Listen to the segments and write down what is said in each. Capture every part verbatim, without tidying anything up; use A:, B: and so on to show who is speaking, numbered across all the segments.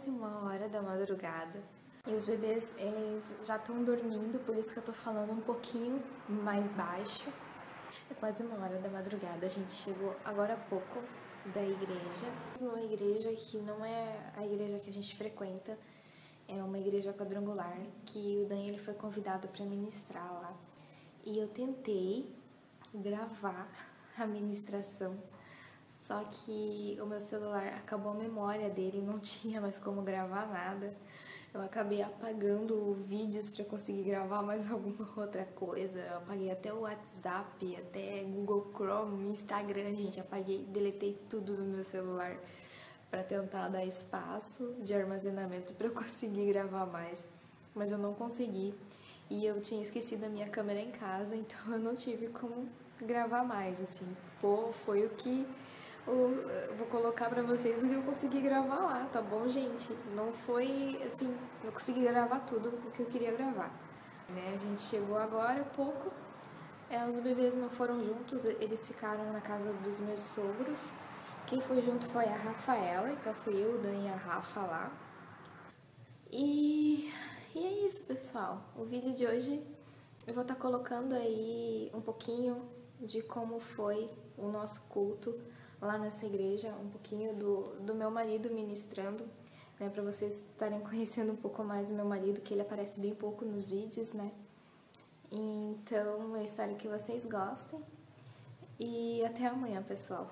A: quase uma hora da madrugada e os bebês, eles já estão dormindo, por isso que eu tô falando um pouquinho mais baixo. É quase uma hora da madrugada, a gente chegou agora há pouco da igreja. Uma igreja que não é a igreja que a gente frequenta, é uma igreja quadrangular que o Daniel foi convidado para ministrar lá. E eu tentei gravar a ministração, só que o meu celular acabou a memória dele, não tinha mais como gravar nada. Eu acabei apagando vídeos para conseguir gravar mais alguma outra coisa. Eu apaguei até o WhatsApp, até Google Chrome, Instagram, gente. Apaguei, deletei tudo do meu celular para tentar dar espaço de armazenamento para eu conseguir gravar mais. Mas eu não consegui. E eu tinha esquecido a minha câmera em casa, então eu não tive como gravar mais, assim. Ficou, foi o que... Eu vou colocar pra vocês o que eu consegui gravar lá, tá bom, gente? Não foi, assim, eu consegui gravar tudo o que eu queria gravar, né? A gente chegou agora há pouco, é, os bebês não foram juntos, eles ficaram na casa dos meus sogros. Quem foi junto foi a Rafaela, então fui eu, o Dan e a Rafa lá. E, e é isso, pessoal. O vídeo de hoje eu vou estar colocando aí um pouquinho de como foi o nosso culto lá nessa igreja, um pouquinho do, do meu marido ministrando, né, para vocês estarem conhecendo um pouco mais do meu marido, que ele aparece bem pouco nos vídeos, né. Então, eu espero que vocês gostem e até amanhã, pessoal.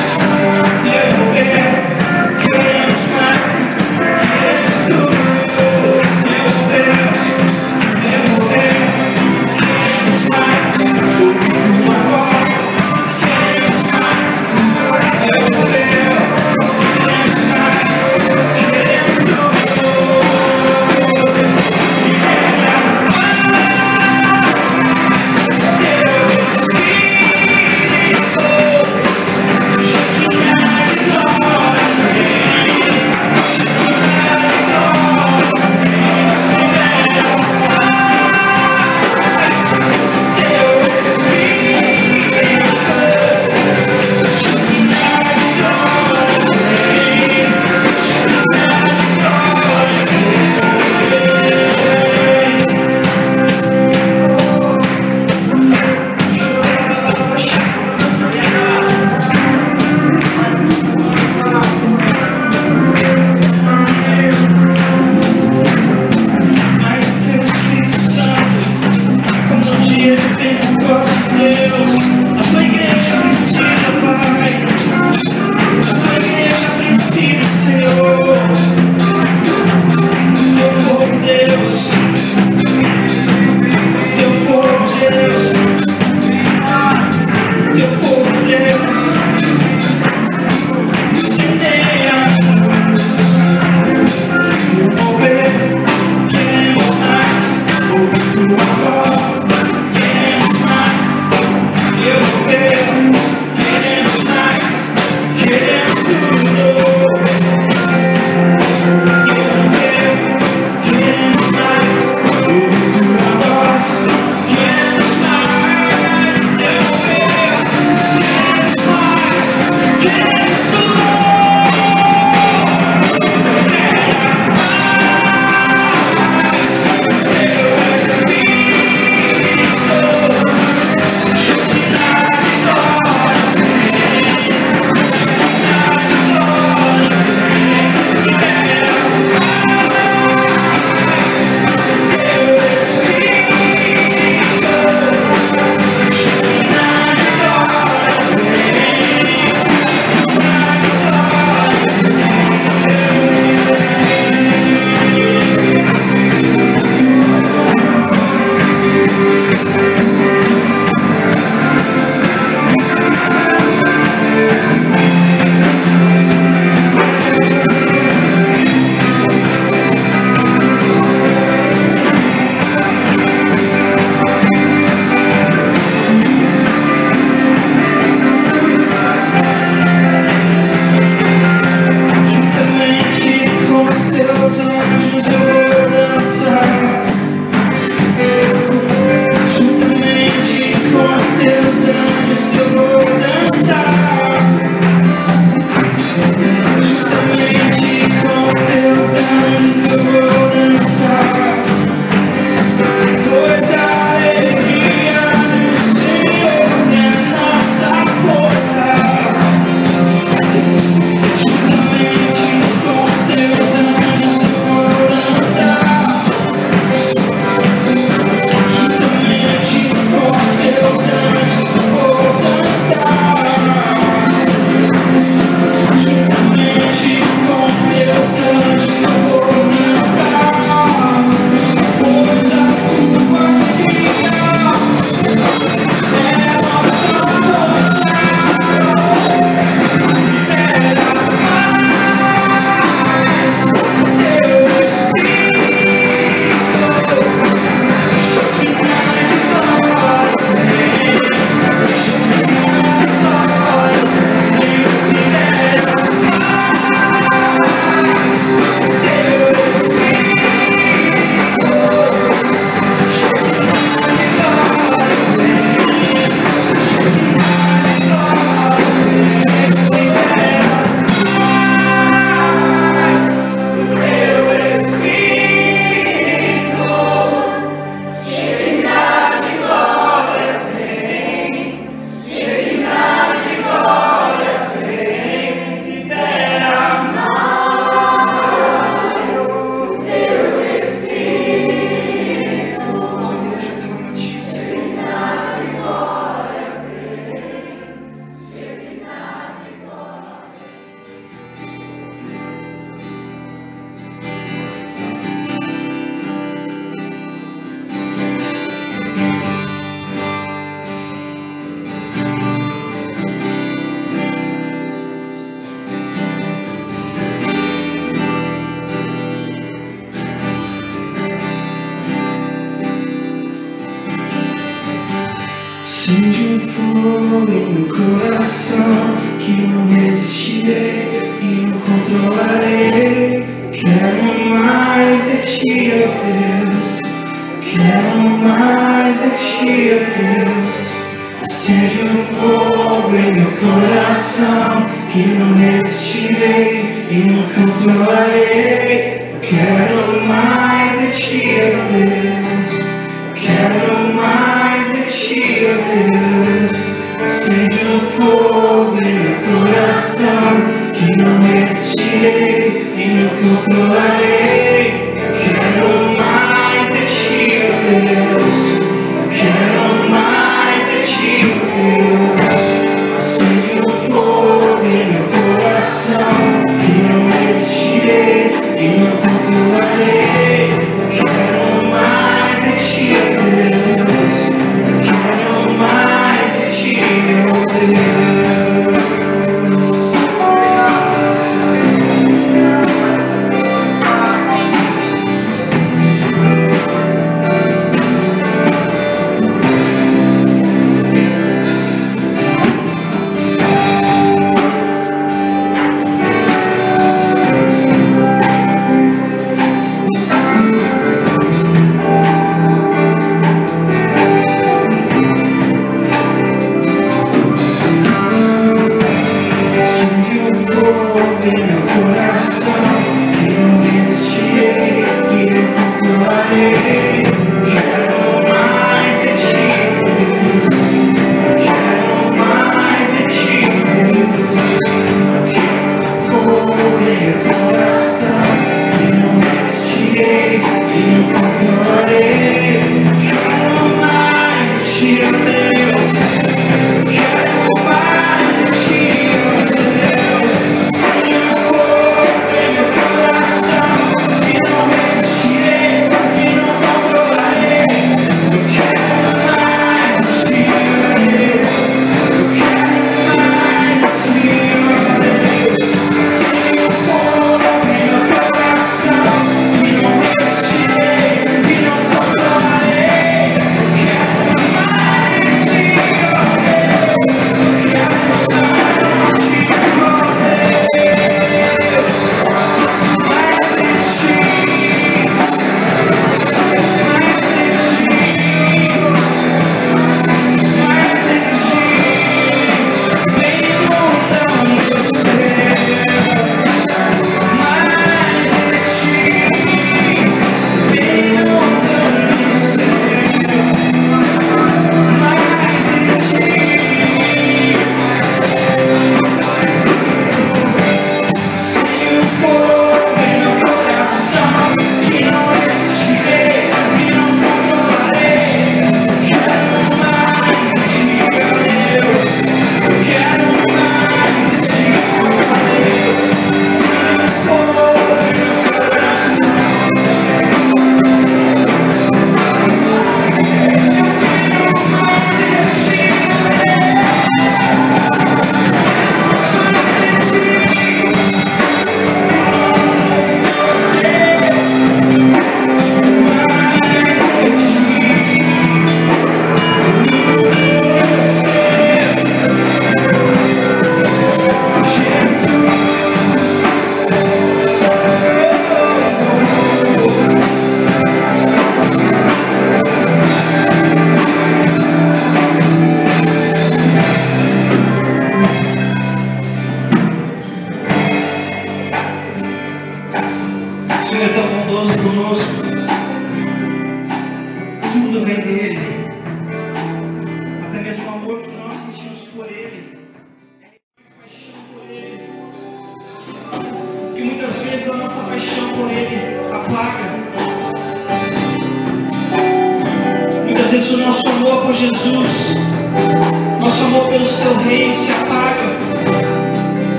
B: Yeah. fogo em meu coração que não resistirei e não controlarei. Quero mais de ti, ó Deus. Quero mais de ti, ó Deus. Acende um fogo em meu coração que não resistirei e não controlarei. Quero mais de ti, ó Deus. Quero mais de ti, ó Deus. Acende um fogo em meu coração que não resistirei e não controlarei. Quero mais de ti, ó Deus. Quero mais de ti, ó Deus. Acende um fogo em meu coração que não resistirei e não controlarei. Quero mais de ti, ó Deus. Quero mais de ti, ó Deus.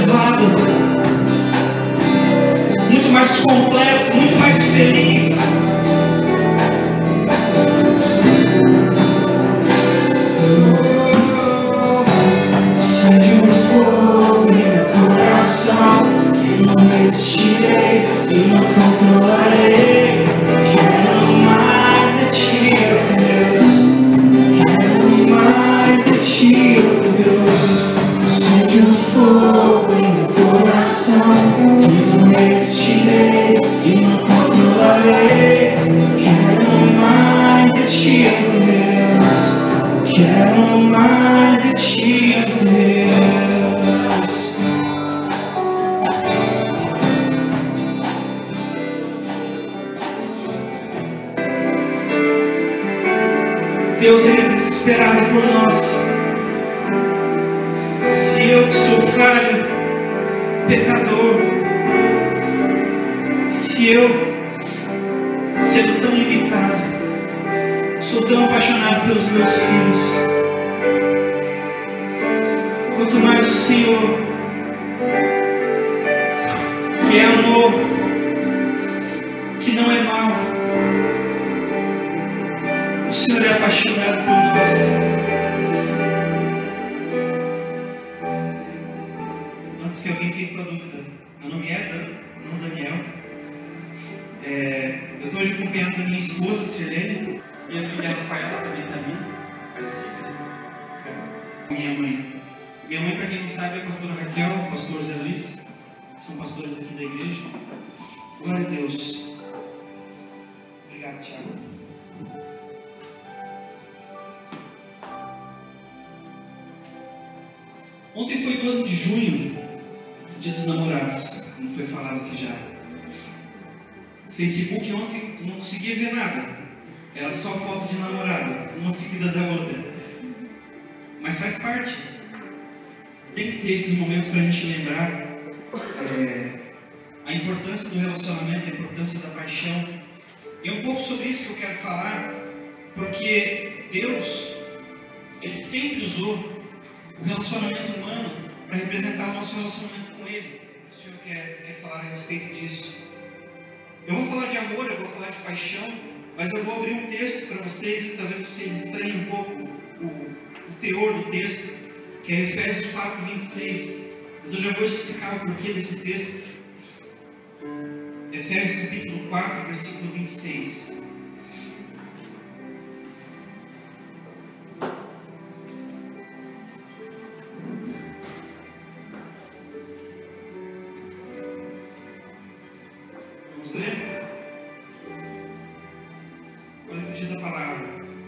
B: muito mais completo, muito mais feliz. Quero mais de ti, Deus. Deus, Ele é desesperado por nós. Se eu que sou falho, pecador, se eu, sendo tão limitado, sou tão apaixonado pelos meus filhos, quanto mais o Senhor, que é amor, que não é mal, o Senhor é apaixonado por nós. Antes que alguém fique com a dúvida, meu nome é Dan, não Daniel. É, eu estou hoje acompanhado da minha esposa, Sirlene. Minha filha Rafaela também está ali. Faz assim, né? Minha mãe. Minha mãe, para quem não sabe, é a pastora Raquel, o pastor Zé Luiz. São pastores aqui da igreja. Glória a Deus. Obrigado, Thiago. Ontem foi doze de junho, dia dos namorados, como foi falado aqui já. O Facebook ontem não conseguia ver nada. Era só foto de namorado, uma seguida da outra. Mas faz parte. Tem que ter esses momentos para a gente lembrar é, a importância do relacionamento, a importância da paixão. E é um pouco sobre isso que eu quero falar, porque Deus, Ele sempre usou o relacionamento humano para representar o nosso relacionamento com Ele. O Senhor quer, quer falar a respeito disso. Eu vou falar de amor, eu vou falar de paixão, mas eu vou abrir um texto para vocês, que talvez vocês estranhem um pouco o, o teor do texto, que é Efésios quatro, vinte e seis. Mas eu já vou explicar o porquê desse texto. Efésios capítulo quatro, versículo vinte e seis. Vamos ler? Olha o que diz a palavra.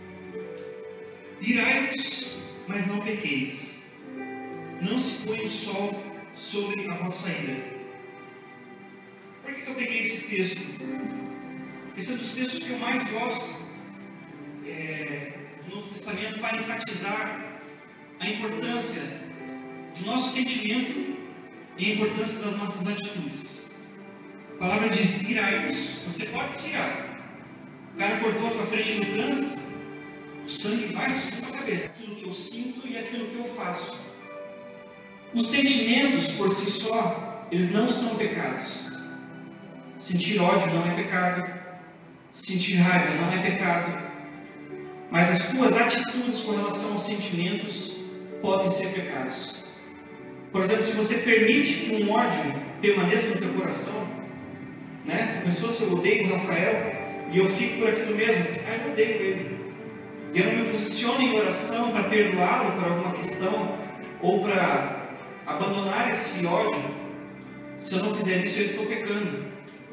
B: Irai-vos, mas não pequeis. Não se põe o sol sobre a vossa ira. Por que eu peguei esse texto? Esse é um dos textos que eu mais gosto é, do Novo Testamento para enfatizar a importância do nosso sentimento e a importância das nossas atitudes. A palavra diz: irai-vos. Você pode se irar. O cara cortou a tua frente no trânsito, o sangue vai subir na cabeça. Aquilo que eu sinto e aquilo que eu faço. Os sentimentos por si só, eles não são pecados. Sentir ódio não é pecado. Sentir raiva não é pecado. Mas as tuas atitudes com relação aos sentimentos podem ser pecados. Por exemplo, se você permite que um ódio permaneça no teu coração, né? Começou a ser: eu odeio o Rafael e eu fico por aquilo mesmo. Ah, eu odeio ele. E eu não me posiciono em oração para perdoá-lo por alguma questão ou para abandonar esse ódio. Se eu não fizer isso, eu estou pecando.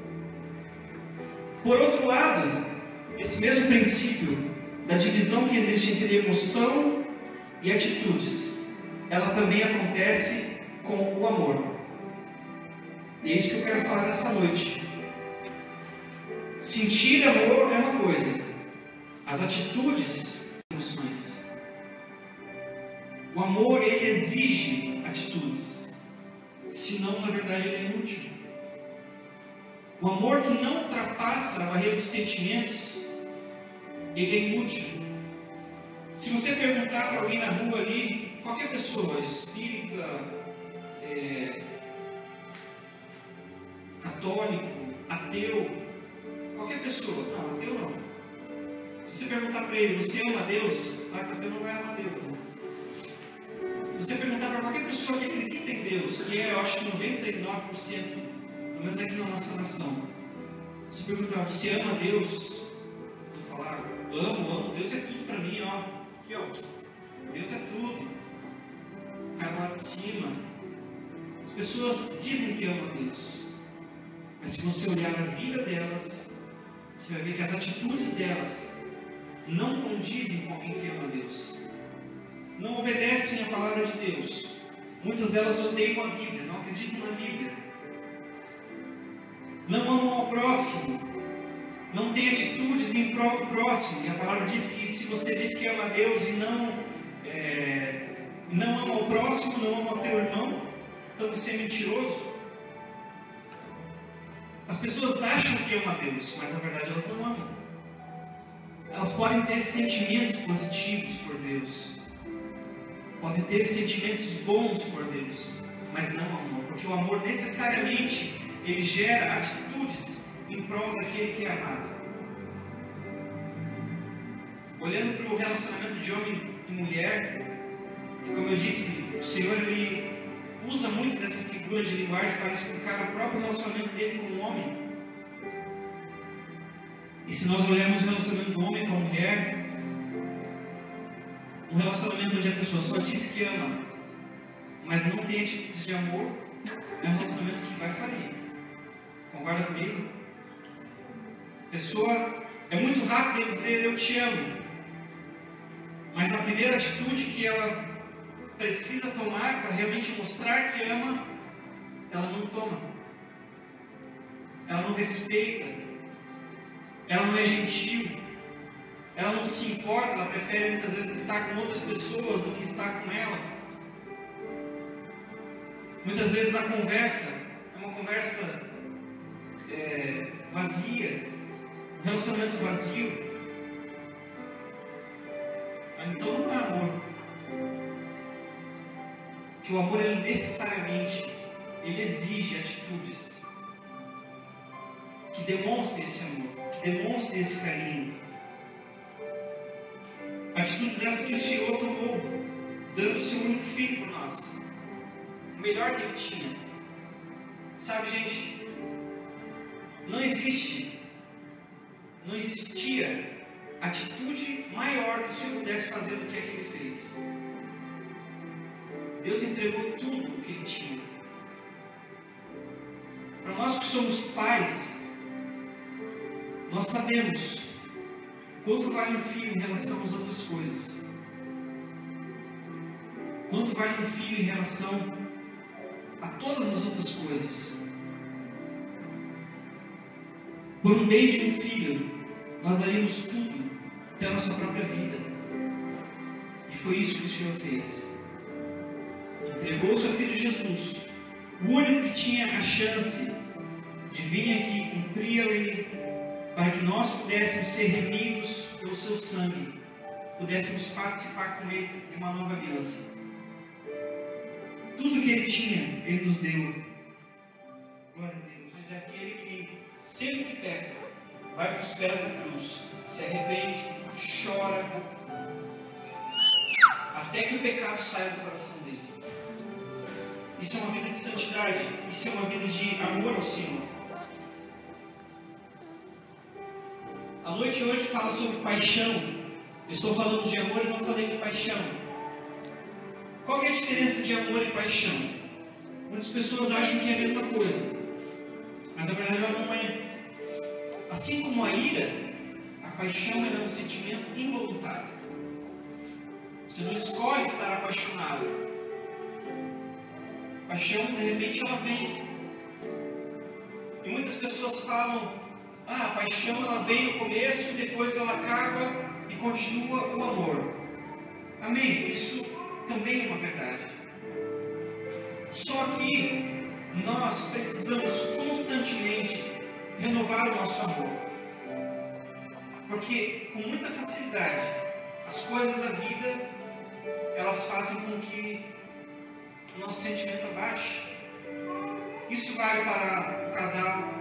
B: Por outro lado, esse mesmo princípio da divisão que existe entre emoção e atitudes, ela também acontece com o amor. E é isso que eu quero falar nessa noite. Sentir amor é uma coisa, as atitudes, emoções. O amor, ele exige atitudes, senão, na verdade, ele é inútil. O amor que não ultrapassa a barreira dos sentimentos, ele é inútil. Se você perguntar para alguém na rua ali, qualquer pessoa, espírita, é, católico, ateu, qualquer pessoa, não, ateu não. Se você perguntar para ele: você ama Deus? Claro que ateu não vai amar Deus, né? Se você perguntar para qualquer pessoa que acredita em Deus, que é, eu acho que noventa e nove por cento, pelo menos aqui na nossa nação, se perguntar: você ama Deus? Eu falar: amo, amo, Deus é tudo para mim, ó. Aqui, ó. Deus é tudo. O cara lá de cima. As pessoas dizem que amam Deus, mas se você olhar a vida delas, você vai ver que as atitudes delas não condizem com alguém que ama Deus.
C: não obedecem a palavra de Deus. Muitas delas odeiam a Bíblia, não acreditam na Bíblia. Não amam ao próximo. Não têm atitudes em prol do próximo. E a palavra diz que se você diz que ama a Deus e não, é, não ama ao próximo, não ama ao teu irmão, então você é mentiroso. As pessoas acham que amam a Deus, mas na verdade elas não amam. Elas podem ter sentimentos positivos por Deus. Podem ter sentimentos bons por Deus, mas não amor. Porque o amor necessariamente, ele gera atitudes em prol daquele que é amado. Olhando para o relacionamento de homem e mulher, que, como eu disse, o Senhor ele usa muito dessa figura de linguagem para explicar o próprio relacionamento dele com o homem. E se nós olharmos o relacionamento do homem com a mulher, um relacionamento onde a pessoa só diz que ama, mas não tem atitudes de amor, é um relacionamento que vai falir. Concorda comigo? A pessoa é muito rápida em dizer eu te amo, mas a primeira atitude que ela precisa tomar para realmente mostrar que ama, ela não toma. Ela não respeita. Ela não é gentil. Ela não se importa. Ela prefere muitas vezes estar com outras pessoas do que estar com ela. Muitas vezes a conversa é uma conversa é, vazia, um relacionamento vazio. Então não é amor. Que o amor, ele necessariamente, ele exige atitudes que demonstrem esse amor, que demonstrem esse carinho. Atitudes essas que o Senhor tomou, dando o seu único filho por nós, o melhor que ele tinha. Sabe, gente, não existe, não existia atitude maior que o Senhor pudesse fazer do que a que ele fez. Deus entregou tudo o que ele tinha. Para nós que somos pais, nós sabemos quanto vale um filho em relação às outras coisas. Quanto vale um filho em relação a todas as outras coisas. Por um bem de um filho, nós daríamos tudo, até a nossa própria vida. E foi isso que o Senhor fez. Entregou o seu Filho Jesus, o único que tinha a chance de vir aqui cumprir a lei, para que nós pudéssemos ser remidos pelo seu sangue, pudéssemos participar com ele de uma nova aliança. Tudo que ele tinha, ele nos deu. Glória a Deus. Mas é aquele que, sempre que peca, vai para os pés da cruz, se arrepende, chora, até que o pecado saia do coração dele. Isso é uma vida de santidade, isso é uma vida de amor ao Senhor. A noite hoje fala sobre paixão. Eu estou falando de amor e não falei de paixão. Qual que é a diferença de amor e paixão? Muitas pessoas acham que é a mesma coisa, mas na verdade ela não é. Assim como a ira, a paixão é um sentimento involuntário. Você não escolhe estar apaixonado. A paixão, de repente, ela vem. E muitas pessoas falam, ah, a paixão ela vem no começo e depois ela acaba e continua o amor. Amém? Isso também é uma verdade. Só que nós precisamos constantemente renovar o nosso amor. Porque com muita facilidade as coisas da vida elas fazem com que o nosso sentimento abaixe. Isso vale para o casal,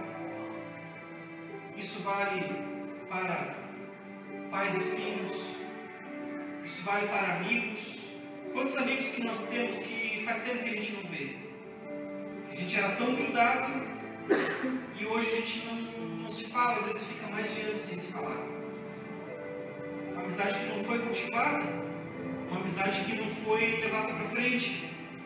C: isso vale para pais e filhos, isso vale para amigos. Quantos amigos que nós temos que faz tempo que a gente não vê? A gente era tão grudado e hoje a gente não, não se fala, às vezes fica mais de anos sem se falar. Uma amizade que não foi cultivada, uma amizade que não foi levada para frente.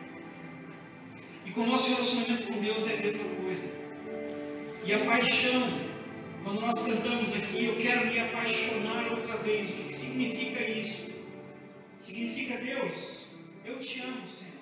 C: E com o nosso relacionamento com Deus é a mesma coisa. E a paixão, quando nós cantamos aqui, eu quero me apaixonar outra vez. O que significa isso? Significa, Deus, Eu te amo, Senhor.